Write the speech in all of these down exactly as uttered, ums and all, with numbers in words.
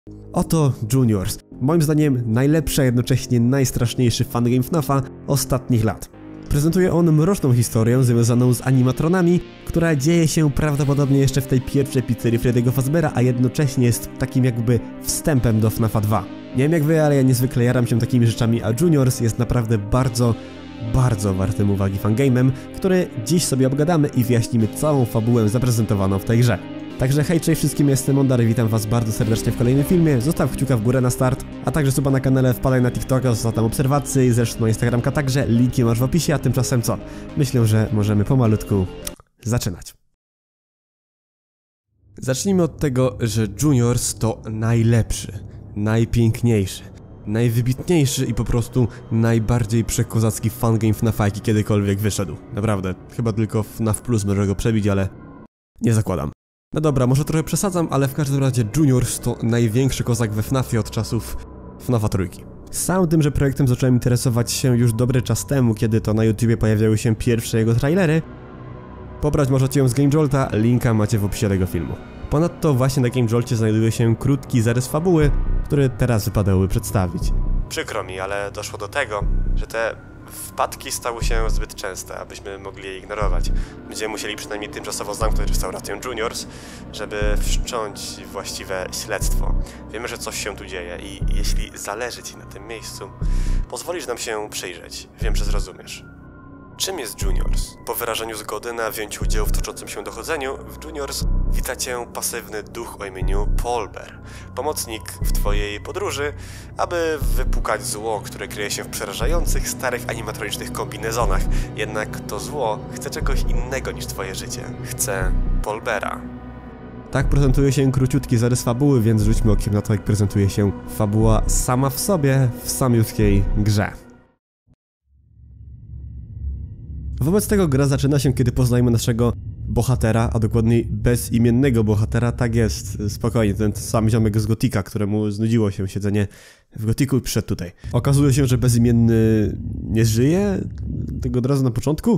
Oto Juniors, moim zdaniem najlepszy, a jednocześnie najstraszniejszy fangame F NAFa ostatnich lat. Prezentuje on mroczną historię związaną z animatronami, która dzieje się prawdopodobnie jeszcze w tej pierwszej pizzerii Freddy'ego Fazbeara, a jednocześnie jest takim jakby wstępem do F NAFa dwa. Nie wiem jak wy, ale ja niezwykle jaram się takimi rzeczami, a Juniors jest naprawdę bardzo, bardzo wartym uwagi fangame'em, który dziś sobie obgadamy i wyjaśnimy całą fabułę zaprezentowaną w tej grze. Także hej, cześć wszystkim, jestem Mondar i witam was bardzo serdecznie w kolejnym filmie. Zostaw kciuka w górę na start, a także suba na kanale, wpadaj na TikToka, zostaw tam obserwacje i zresztą na Instagramka także, linki masz w opisie, a tymczasem co? Myślę, że możemy pomalutku zaczynać. Zacznijmy od tego, że Juniors to najlepszy, najpiękniejszy, najwybitniejszy i po prostu najbardziej przekozacki fangame F NAFa, jaki kiedykolwiek wyszedł. Naprawdę, chyba tylko F NAF Plus może go przebić, ale nie zakładam. No dobra, może trochę przesadzam, ale w każdym razie Juniors to największy kozak we F NAFie od czasów F NAFa trójki. Sam tym, że projektem zacząłem interesować się już dobry czas temu, kiedy to na YouTubie pojawiały się pierwsze jego trailery. Pobrać możecie ją z GameJolta, linka macie w opisie tego filmu. Ponadto właśnie na GameJolcie znajduje się krótki zarys fabuły, który teraz wypadałoby przedstawić. Przykro mi, ale doszło do tego, że te wpadki stały się zbyt częste, abyśmy mogli je ignorować. Będziemy musieli przynajmniej tymczasowo zamknąć restaurację Juniors, żeby wszcząć właściwe śledztwo. Wiemy, że coś się tu dzieje i jeśli zależy ci na tym miejscu, pozwolisz nam się przyjrzeć. Wiem, że zrozumiesz. Czym jest Juniors? Po wyrażeniu zgody na wzięcie udziału w toczącym się dochodzeniu, w Juniors wita cię pasywny duch o imieniu Polber, pomocnik w twojej podróży, aby wypukać zło, które kryje się w przerażających, starych animatronicznych kombinezonach. Jednak to zło chce czegoś innego niż twoje życie. Chce Polbera. Tak prezentuje się króciutki zarys fabuły, więc rzućmy okiem na to, jak prezentuje się fabuła sama w sobie w samiutkiej grze. Wobec tego gra zaczyna się, kiedy poznajemy naszego bohatera, a dokładniej bezimiennego bohatera. Tak jest, spokojnie, ten sam ziomek z Gotika, któremu znudziło się siedzenie w Gotiku i przyszedł tutaj. Okazuje się, że bezimienny nie żyje? Tego od razu na początku?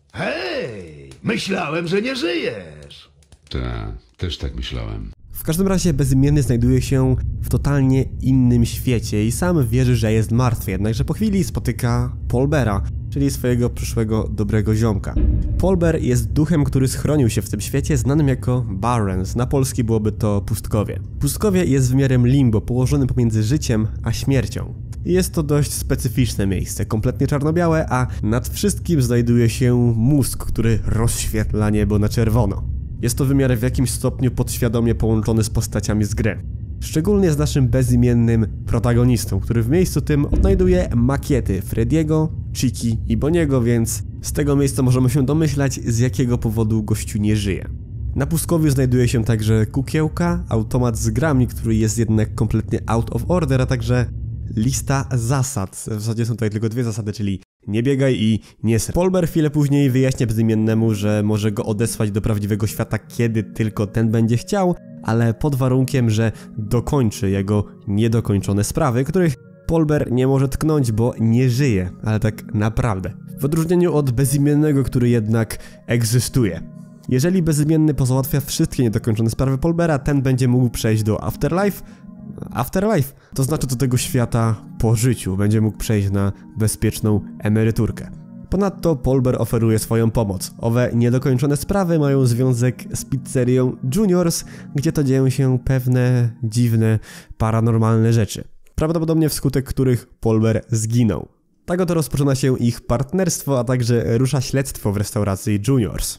Hej, myślałem, że nie żyjesz. Tak, też tak myślałem. W każdym razie bezimienny znajduje się w totalnie innym świecie i sam wierzy, że jest martwy, jednakże po chwili spotyka Polbera, czyli swojego przyszłego dobrego ziomka. Polber jest duchem, który schronił się w tym świecie, znanym jako Barrens. Na polski byłoby to pustkowie. Pustkowie jest wymiarem limbo, położonym pomiędzy życiem a śmiercią. Jest to dość specyficzne miejsce, kompletnie czarno-białe, a nad wszystkim znajduje się mózg, który rozświetla niebo na czerwono. Jest to wymiar w jakimś stopniu podświadomie połączony z postaciami z gry. Szczególnie z naszym bezimiennym protagonistą, który w miejscu tym odnajduje makiety Freddy'ego, Chiki i Bonniego, więc z tego miejsca możemy się domyślać, z jakiego powodu gościu nie żyje. Na pustkowiu znajduje się także kukiełka, automat z grami, który jest jednak kompletnie out of order, a także lista zasad. W zasadzie są tutaj tylko dwie zasady, czyli nie biegaj i nie sr. Polber chwilę później wyjaśnia bezimiennemu, że może go odesłać do prawdziwego świata, kiedy tylko ten będzie chciał, ale pod warunkiem, że dokończy jego niedokończone sprawy, których Polber nie może tknąć, bo nie żyje, ale tak naprawdę. W odróżnieniu od bezimiennego, który jednak egzystuje. Jeżeli bezimienny pozałatwia wszystkie niedokończone sprawy Polbera, ten będzie mógł przejść do Afterlife, Afterlife, to znaczy do tego świata po życiu, będzie mógł przejść na bezpieczną emeryturkę. Ponadto Polber oferuje swoją pomoc. Owe niedokończone sprawy mają związek z pizzerią Juniors, gdzie to dzieją się pewne dziwne, paranormalne rzeczy. Prawdopodobnie wskutek których Polber zginął. Tak oto rozpoczyna się ich partnerstwo, a także rusza śledztwo w restauracji Juniors.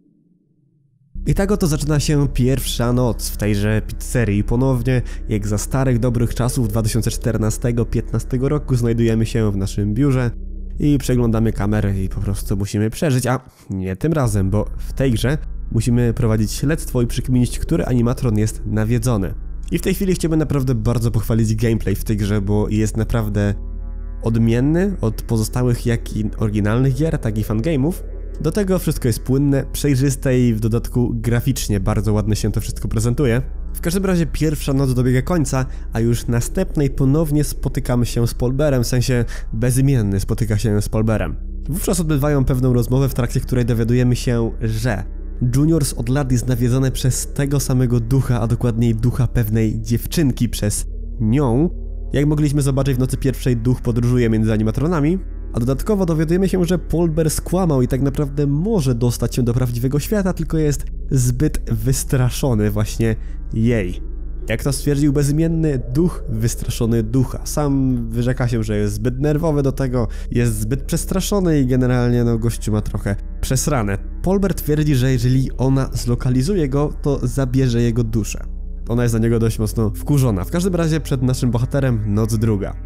I tak oto zaczyna się pierwsza noc w tejże pizzerii. Ponownie, jak za starych dobrych czasów dwa tysiące czternastego do dwa tysiące piętnastego roku, znajdujemy się w naszym biurze i przeglądamy kamerę i po prostu musimy przeżyć, a nie tym razem, bo w tej grze musimy prowadzić śledztwo i przykminić, który animatron jest nawiedzony. I w tej chwili chciałbym naprawdę bardzo pochwalić gameplay w tej grze, bo jest naprawdę odmienny od pozostałych jak i oryginalnych gier, tak i fangame'ów. Do tego wszystko jest płynne, przejrzyste i w dodatku graficznie bardzo ładnie się to wszystko prezentuje. W każdym razie pierwsza noc dobiega końca, a już następnej ponownie spotykamy się z Polberem, w sensie bezimienny spotyka się z Polberem. Wówczas odbywają pewną rozmowę, w trakcie której dowiadujemy się, że Juniors od lat jest nawiedzony przez tego samego ducha, a dokładniej ducha pewnej dziewczynki, przez nią. Jak mogliśmy zobaczyć w nocy pierwszej, duch podróżuje między animatronami, a dodatkowo dowiadujemy się, że Polber skłamał i tak naprawdę może dostać się do prawdziwego świata, tylko jest zbyt wystraszony właśnie jej. Jak to stwierdził bezimienny, duch wystraszony ducha. Sam wyrzeka się, że jest zbyt nerwowy do tego, jest zbyt przestraszony i generalnie no gościu ma trochę przesrane. Polber twierdzi, że jeżeli ona zlokalizuje go, to zabierze jego duszę. Ona jest na niego dość mocno wkurzona. W każdym razie przed naszym bohaterem noc druga.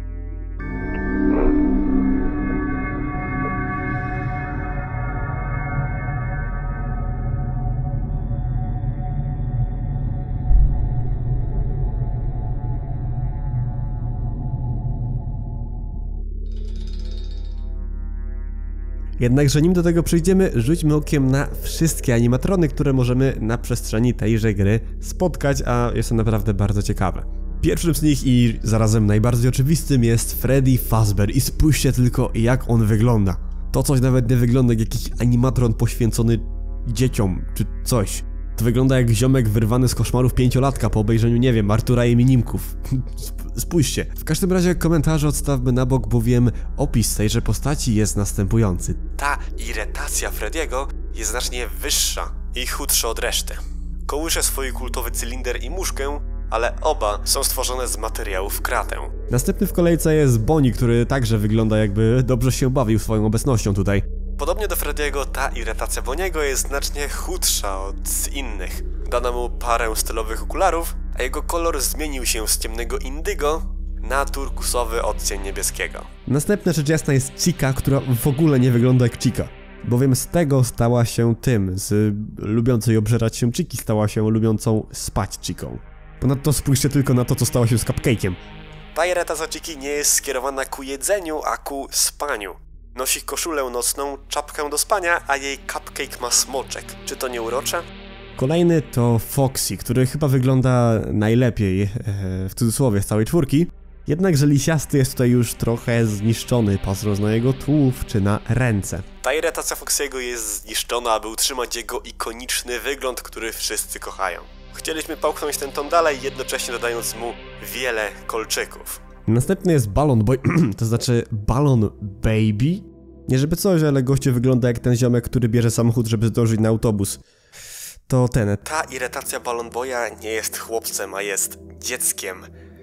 Jednakże nim do tego przyjdziemy, rzućmy okiem na wszystkie animatrony, które możemy na przestrzeni tejże gry spotkać, a jest to naprawdę bardzo ciekawe. Pierwszym z nich i zarazem najbardziej oczywistym jest Freddy Fazbear i spójrzcie tylko, jak on wygląda. To coś nawet nie wygląda jak jakiś animatron poświęcony dzieciom czy coś. To wygląda jak ziomek wyrwany z koszmarów pięciolatka po obejrzeniu, nie wiem, Artura i Minimków. Spójrzcie. W każdym razie komentarze odstawmy na bok, bowiem opis tejże postaci jest następujący. Ta iretacja Frediego jest znacznie wyższa i chudsza od reszty. Kołysze swój kultowy cylinder i muszkę, ale oba są stworzone z materiałów kratę. Następny w kolejce jest Bonnie, który także wygląda jakby dobrze się bawił swoją obecnością tutaj. Podobnie do Frediego, ta iretacja Bonniego jest znacznie chudsza od innych. Dano mu parę stylowych okularów, a jego kolor zmienił się z ciemnego indygo na turkusowy odcień niebieskiego. Następna rzecz jasna jest Chica, która w ogóle nie wygląda jak Chica. Bowiem z tego stała się tym, z lubiącej obżerać się Chiki stała się lubiącą spać Chiką. Ponadto spójrzcie tylko na to, co stało się z Cupcake'iem. Ta iretacja Chiki nie jest skierowana ku jedzeniu, a ku spaniu. Nosi koszulę nocną, czapkę do spania, a jej cupcake ma smoczek. Czy to nie urocze? Kolejny to Foxy, który chyba wygląda najlepiej, e, w cudzysłowie, z całej czwórki. Jednakże lisiasty jest tutaj już trochę zniszczony, patrząc na jego tułów czy na ręce. Ta iretacja Foxy'ego jest zniszczona, aby utrzymać jego ikoniczny wygląd, który wszyscy kochają. Chcieliśmy pałknąć ten ton dalej, jednocześnie dodając mu wiele kolczyków. Następny jest Balloon Boy, to znaczy Balloon Baby. Nie żeby coś, ale gościu wygląda jak ten ziomek, który bierze samochód, żeby zdążyć na autobus. To ten. Ta iretacja Balloon Boya nie jest chłopcem, a jest dzieckiem.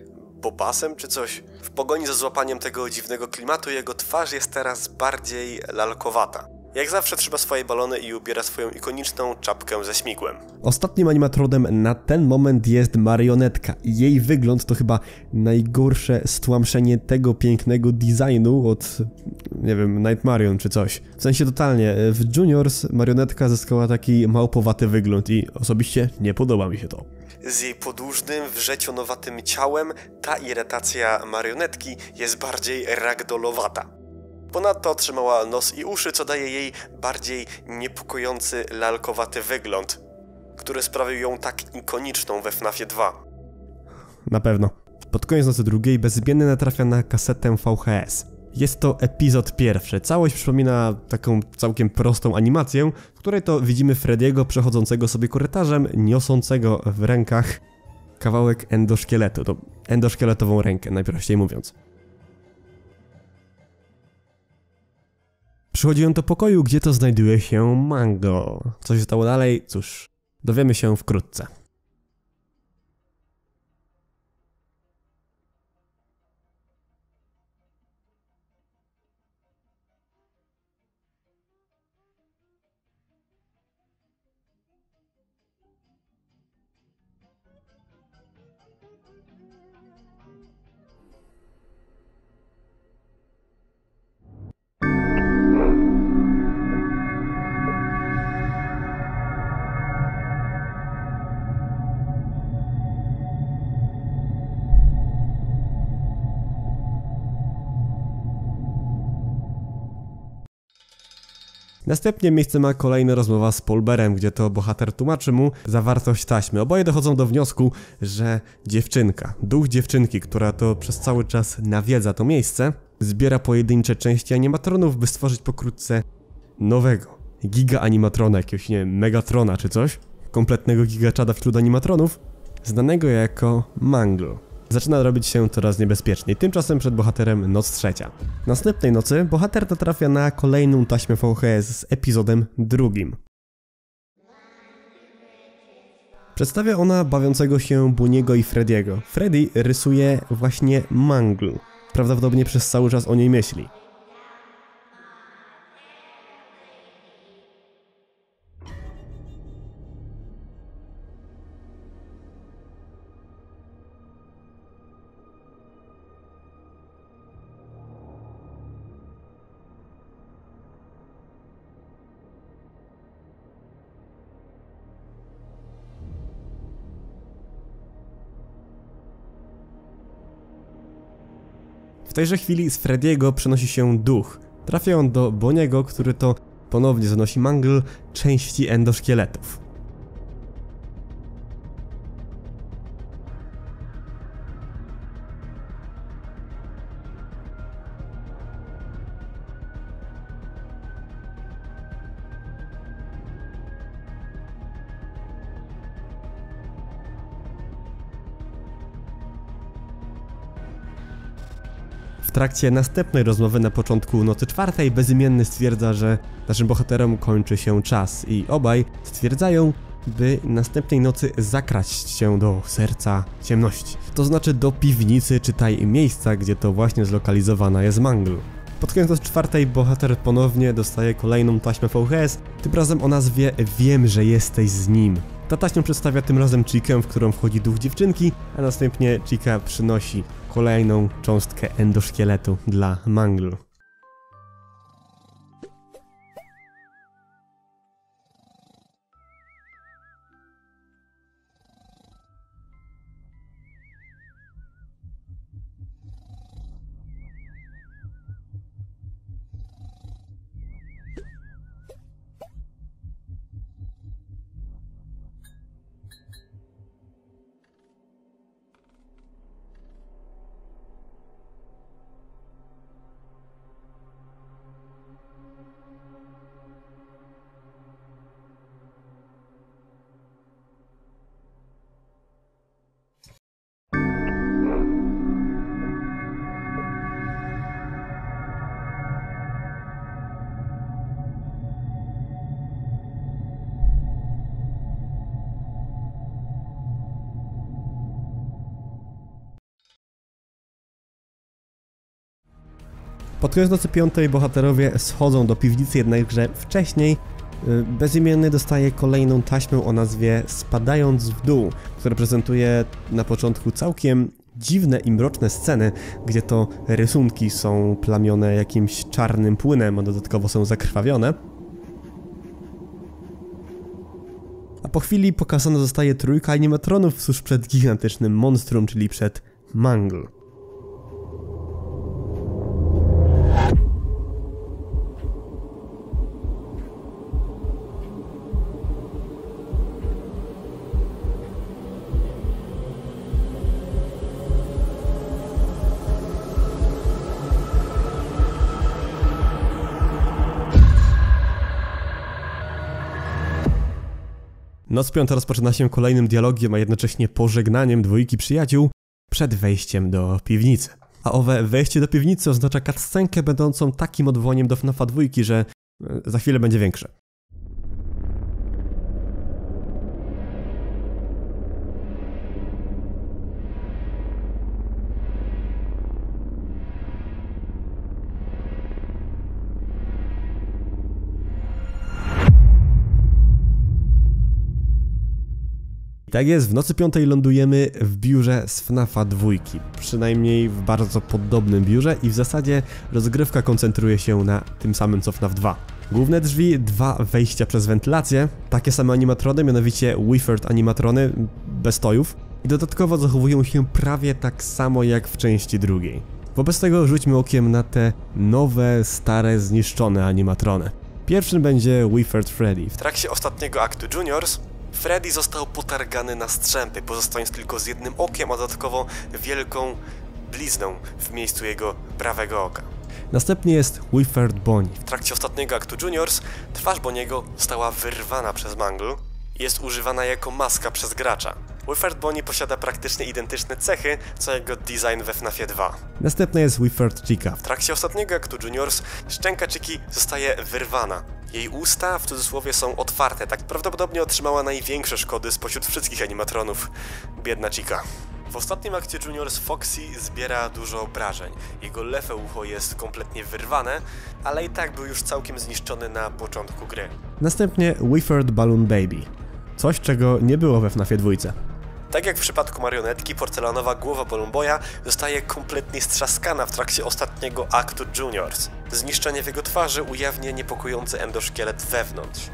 Bobasem czy coś? W pogoni za złapaniem tego dziwnego klimatu jego twarz jest teraz bardziej lalkowata. Jak zawsze trzyma swoje balony i ubiera swoją ikoniczną czapkę ze śmigłem. Ostatnim animatronem na ten moment jest marionetka. Jej wygląd to chyba najgorsze stłamszenie tego pięknego designu od, nie wiem, Night Marion czy coś. W sensie totalnie, w Juniors marionetka zyskała taki małpowaty wygląd i osobiście nie podoba mi się to. Z jej podłużnym, wrzecionowatym ciałem ta iretacja marionetki jest bardziej ragdollowata. Ponadto otrzymała nos i uszy, co daje jej bardziej niepokojący, lalkowaty wygląd, który sprawił ją tak ikoniczną we FNAFie dwa. Na pewno. Pod koniec nocy drugiej bezimienny natrafia na kasetę V H S. Jest to epizod pierwszy. Całość przypomina taką całkiem prostą animację, w której to widzimy Frediego przechodzącego sobie korytarzem, niosącego w rękach kawałek endoszkieletu. To endoszkieletową rękę, najprościej mówiąc. Przychodzi on do pokoju, gdzie to znajduje się Mango. Co się stało dalej? Cóż, dowiemy się wkrótce. Następnie miejsce ma kolejna rozmowa z Polberem, gdzie to bohater tłumaczy mu zawartość taśmy. Oboje dochodzą do wniosku, że dziewczynka, duch dziewczynki, która to przez cały czas nawiedza to miejsce, zbiera pojedyncze części animatronów, by stworzyć pokrótce nowego giga animatrona, jakiegoś, nie wiem, Megatrona czy coś, kompletnego gigaczada wśród animatronów, znanego jako Mango. zaczyna robić się coraz niebezpieczniej. Tymczasem przed bohaterem noc trzecia. Następnej nocy bohater natrafia na kolejną taśmę V H S z epizodem drugim. Przedstawia ona bawiącego się Bonniego i Freddy'ego. Freddy rysuje właśnie Mangle. Prawdopodobnie przez cały czas o niej myśli. W tejże chwili z Freddy'ego przenosi się duch. Trafia on do Bonniego, który to ponownie zanosi Mangle części endoszkieletów. W trakcie następnej rozmowy na początku nocy czwartej bezimienny stwierdza, że naszym bohaterom kończy się czas i obaj stwierdzają, by następnej nocy zakraść się do serca ciemności. To znaczy do piwnicy czy taj miejsca, gdzie to właśnie zlokalizowana jest Mangle. Pod koniec nocy czwartej bohater ponownie dostaje kolejną taśmę V H S, tym razem o nazwie Wiem, że jesteś z nim. Ta taśma przedstawia tym razem Chikę, w którą wchodzi duch dziewczynki, a następnie Chica przynosi kolejną cząstkę endoszkieletu dla Mangle. Pod koniec nocy piątej bohaterowie schodzą do piwnicy, jednakże wcześniej yy, bezimienny dostaje kolejną taśmę o nazwie Spadając w dół, która prezentuje na początku całkiem dziwne i mroczne sceny, gdzie to rysunki są plamione jakimś czarnym płynem, a dodatkowo są zakrwawione. A po chwili pokazana zostaje trójka animatronów tuż przed gigantycznym monstrum, czyli przed Mangle. Noc piąta rozpoczyna się kolejnym dialogiem, a jednocześnie pożegnaniem dwójki przyjaciół przed wejściem do piwnicy. A owe wejście do piwnicy oznacza cutscenkę będącą takim odwołaniem do F NAFa dwójki, że za chwilę będzie większe. Tak jest, w nocy piątej lądujemy w biurze z F NAFa dwójki, przynajmniej w bardzo podobnym biurze i w zasadzie rozgrywka koncentruje się na tym samym co F NAF dwa. Główne drzwi, dwa wejścia przez wentylację, takie same animatrony, mianowicie Weathered animatrony, bez stojów i dodatkowo zachowują się prawie tak samo jak w części drugiej. Wobec tego rzućmy okiem na te nowe, stare, zniszczone animatrony. Pierwszym będzie Weathered Freddy. W trakcie ostatniego aktu Juniors Freddy został potargany na strzępy, pozostając tylko z jednym okiem, a dodatkowo wielką blizną w miejscu jego prawego oka. Następnie jest Weathered Bonnie. W trakcie ostatniego aktu Juniors twarz Bonniego została wyrwana przez Mangle i jest używana jako maska przez gracza. Wilfred Bonney posiada praktycznie identyczne cechy, co jego design we F NAFie dwa. Następna jest Wilfred Chica. W trakcie ostatniego aktu Juniors szczęka Chiki zostaje wyrwana. Jej usta, w cudzysłowie, są otwarte, tak prawdopodobnie otrzymała największe szkody spośród wszystkich animatronów. Biedna Chica. W ostatnim akcie Juniors Foxy zbiera dużo obrażeń. Jego lewe ucho jest kompletnie wyrwane, ale i tak był już całkiem zniszczony na początku gry. Następnie Wilfred Balloon Baby. Coś, czego nie było we F NAFie dwa. Tak jak w przypadku marionetki, porcelanowa głowa Balloon Boya zostaje kompletnie strzaskana w trakcie ostatniego aktu Juniors. Zniszczenie w jego twarzy ujawnia niepokojący endoszkielet wewnątrz.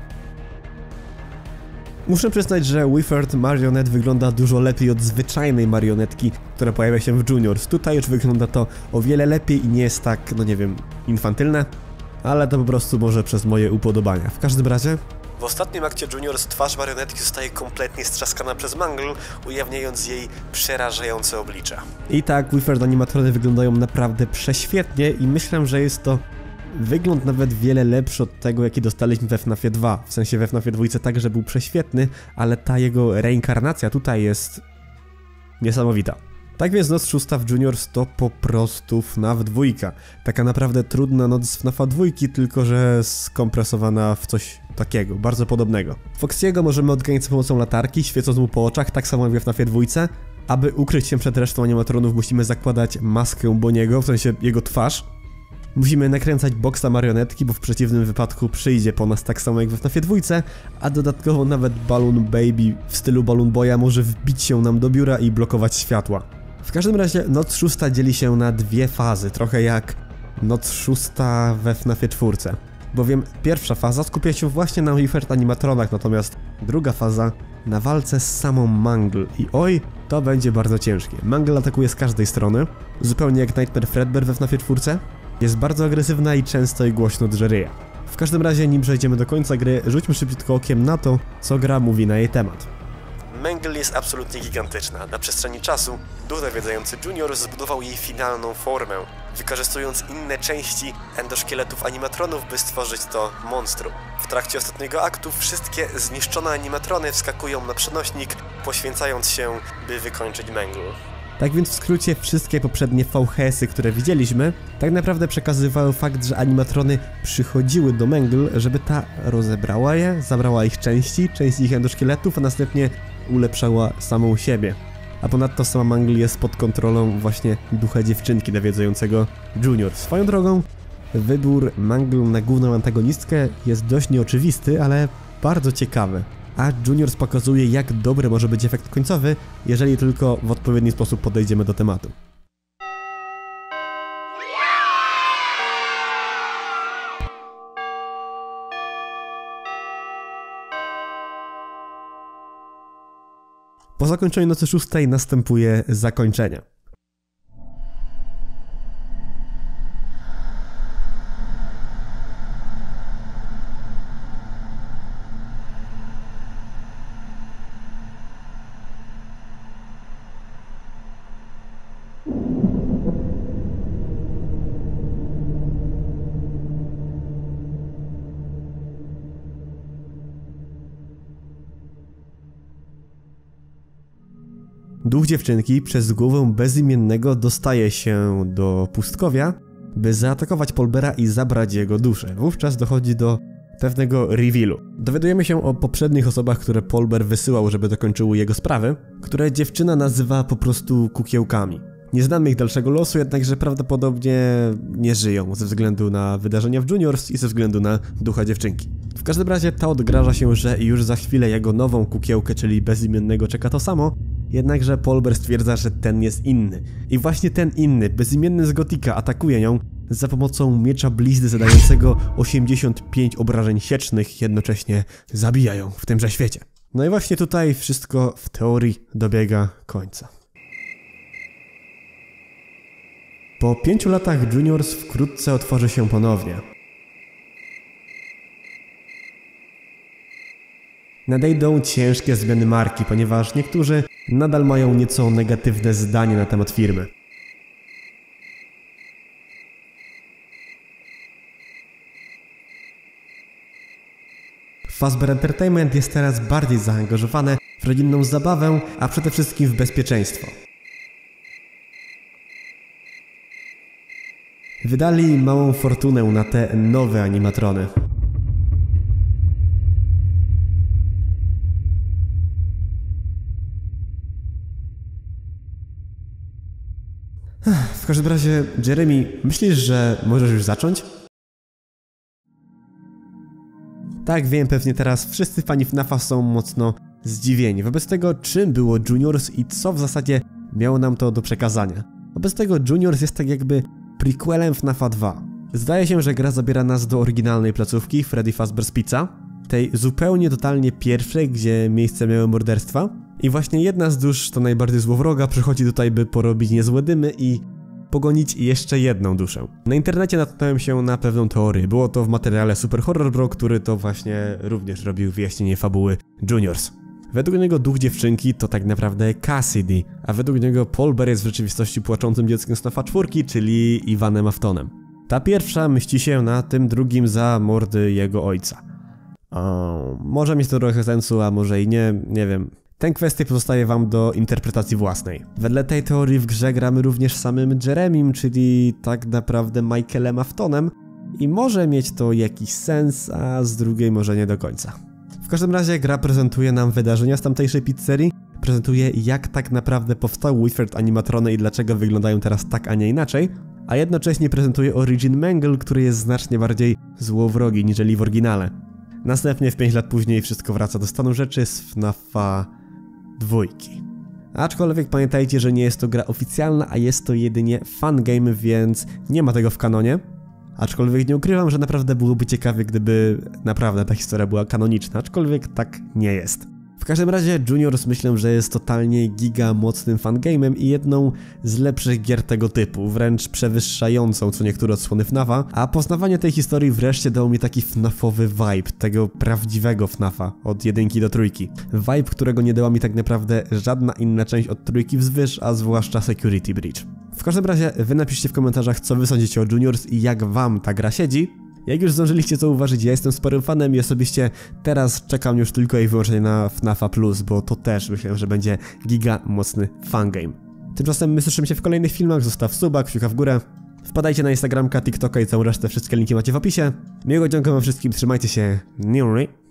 Muszę przyznać, że Wilfred Marionette wygląda dużo lepiej od zwyczajnej marionetki, która pojawia się w Juniors. Tutaj już wygląda to o wiele lepiej i nie jest tak, no nie wiem, infantylne, ale to po prostu może przez moje upodobania. W każdym razie w ostatnim akcie Juniors twarz marionetki zostaje kompletnie strzaskana przez Mangle, ujawniając jej przerażające oblicze. I tak Wilfred animatrony wyglądają naprawdę prześwietnie i myślę, że jest to wygląd nawet wiele lepszy od tego, jaki dostaliśmy w F NAFie dwa. W sensie w F NAFie dwa także był prześwietny, ale ta jego reinkarnacja tutaj jest niesamowita. Tak więc noc szósta w Juniors to po prostu F NAF dwa. Taka naprawdę trudna noc z F NAFa dwa, tylko że skompresowana w coś takiego, bardzo podobnego. Foxy'ego możemy odganiać za pomocą latarki, świecąc mu po oczach, tak samo jak w F NAFie dwa. Aby ukryć się przed resztą animatronów, musimy zakładać maskę Bonniego, w sensie jego twarz. Musimy nakręcać boksa marionetki, bo w przeciwnym wypadku przyjdzie po nas tak samo jak w F NAFie dwa, a dodatkowo nawet Balloon Baby w stylu Balloon Boya może wbić się nam do biura i blokować światła. W każdym razie noc szósta dzieli się na dwie fazy, trochę jak noc szósta w F NAFie cztery. Bowiem pierwsza faza skupia się właśnie na Wilfred animatronach, natomiast druga faza na walce z samą Mangle. I oj, to będzie bardzo ciężkie. Mangle atakuje z każdej strony, zupełnie jak Nightmare Fredbear w F NAFie cztery. Jest bardzo agresywna i często i głośno drze ryja. W każdym razie, nim przejdziemy do końca gry, rzućmy szybciutko okiem na to, co gra mówi na jej temat. Mangle jest absolutnie gigantyczna. Na przestrzeni czasu duch nawiedzający Juniors zbudował jej finalną formę, wykorzystując inne części endoszkieletów animatronów, by stworzyć to monstrum. W trakcie ostatniego aktu wszystkie zniszczone animatrony wskakują na przenośnik, poświęcając się, by wykończyć Mangle. Tak więc w skrócie wszystkie poprzednie V H S-y, które widzieliśmy, tak naprawdę przekazywały fakt, że animatrony przychodziły do Mangle, żeby ta rozebrała je, zabrała ich części, część ich endoszkieletów, a następnie ulepszała samą siebie. A ponadto sama Mangle jest pod kontrolą właśnie ducha dziewczynki nawiedzającego Junior. Swoją drogą, wybór Mangle na główną antagonistkę jest dość nieoczywisty, ale bardzo ciekawy. A Juniors pokazuje, jak dobry może być efekt końcowy, jeżeli tylko w odpowiedni sposób podejdziemy do tematu. Po zakończeniu nocy szóstej następuje zakończenie. Duch dziewczynki przez głowę bezimiennego dostaje się do pustkowia, by zaatakować Polbera i zabrać jego duszę. Wówczas dochodzi do pewnego revealu. Dowiadujemy się o poprzednich osobach, które Polber wysyłał, żeby dokończyły jego sprawy, które dziewczyna nazywa po prostu kukiełkami. Nie znamy ich dalszego losu, jednakże prawdopodobnie nie żyją ze względu na wydarzenia w Juniors i ze względu na ducha dziewczynki. W każdym razie ta odgraża się, że już za chwilę jego nową kukiełkę, czyli bezimiennego, czeka to samo, jednakże Polber stwierdza, że ten jest inny. I właśnie ten inny, bezimienny z Gotika, atakuje ją za pomocą miecza blizny zadającego osiemdziesiąt pięć obrażeń siecznych, jednocześnie zabijają w tymże świecie. No i właśnie tutaj wszystko w teorii dobiega końca. Po pięciu latach Juniors wkrótce otworzy się ponownie. Nadejdą ciężkie zmiany marki, ponieważ niektórzy nadal mają nieco negatywne zdanie na temat firmy. Fazbear Entertainment jest teraz bardziej zaangażowane w rodzinną zabawę, a przede wszystkim w bezpieczeństwo. Wydali małą fortunę na te nowe animatrony. W każdym razie, Jeremy, myślisz, że możesz już zacząć? Tak, wiem, pewnie teraz wszyscy fani FNAFa są mocno zdziwieni wobec tego, czym było Juniors i co w zasadzie miało nam to do przekazania. Wobec tego Juniors jest tak jakby prequelem FNAFa dwa. Zdaje się, że gra zabiera nas do oryginalnej placówki Freddy Fazbear's Pizza, tej zupełnie totalnie pierwszej, gdzie miejsce miały morderstwa. I właśnie jedna z dusz, to najbardziej złowroga, przychodzi tutaj, by porobić niezłe dymy i pogonić jeszcze jedną duszę. Na internecie natknąłem się na pewną teorię. Było to w materiale Super Horror Bro, który to właśnie również robił wyjaśnienie fabuły Juniors. Według niego duch dziewczynki to tak naprawdę Cassidy, a według niego Polber jest w rzeczywistości płaczącym dzieckiem z FNAFa czwórki, czyli Ivanem Aftonem. Ta pierwsza mści się na tym drugim za mordy jego ojca. O, może mieć to trochę sensu, a może i nie, nie wiem. Tę kwestię pozostaje wam do interpretacji własnej. Wedle tej teorii w grze gramy również samym Jeremym, czyli tak naprawdę Michaelem Aftonem i może mieć to jakiś sens, a z drugiej może nie do końca. W każdym razie gra prezentuje nam wydarzenia z tamtejszej pizzerii, prezentuje jak tak naprawdę powstały Withered animatrony i dlaczego wyglądają teraz tak, a nie inaczej, a jednocześnie prezentuje origin Mangle, który jest znacznie bardziej złowrogi niżeli w oryginale. Następnie w pięć lat później wszystko wraca do stanu rzeczy z FNAFa dwójki. Aczkolwiek pamiętajcie, że nie jest to gra oficjalna, a jest to jedynie fangame, więc nie ma tego w kanonie. Aczkolwiek nie ukrywam, że naprawdę byłoby ciekawie, gdyby naprawdę ta historia była kanoniczna, aczkolwiek tak nie jest. W każdym razie Juniors myślę, że jest totalnie giga mocnym fangame'em i jedną z lepszych gier tego typu, wręcz przewyższającą co niektóre odsłony FNAFa, a poznawanie tej historii wreszcie dało mi taki FNAFowy vibe, tego prawdziwego FNAFa, od jedynki do trójki. Vibe, którego nie dała mi tak naprawdę żadna inna część od trójki wzwyż, a zwłaszcza Security Breach. W każdym razie wy napiszcie w komentarzach, co wy sądzicie o Juniors i jak wam ta gra siedzi. Jak już zdążyliście zauważyć, ja jestem sporym fanem i osobiście teraz czekam już tylko i wyłącznie na FNAFa Plus, bo to też myślę, że będzie giga mocny fangame. Tymczasem my słyszymy się w kolejnych filmach, zostaw suba, kciuka w górę. Wpadajcie na Instagramka, TikToka i całą resztę, wszystkie linki macie w opisie. Miłego dzionka wam wszystkim, trzymajcie się, niury.